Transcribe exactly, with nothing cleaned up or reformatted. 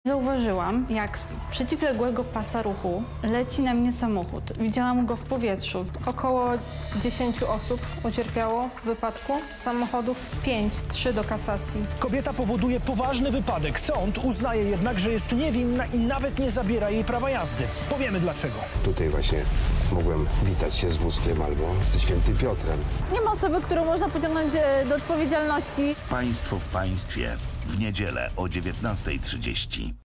Zauważyłam, jak z przeciwległego pasa ruchu leci na mnie samochód. Widziałam go w powietrzu. Około dziesięciu osób ucierpiało w wypadku. Z samochodów pięć, trzy do kasacji. Kobieta powoduje poważny wypadek. Sąd uznaje jednak, że jest niewinna i nawet nie zabiera jej prawa jazdy. Powiemy dlaczego. Tutaj właśnie mogłem witać się z wózkiem albo ze Świętym Piotrem. Nie ma osoby, którą można pociągnąć do odpowiedzialności. Państwo w państwie. W niedzielę o dziewiętnastej trzydzieści.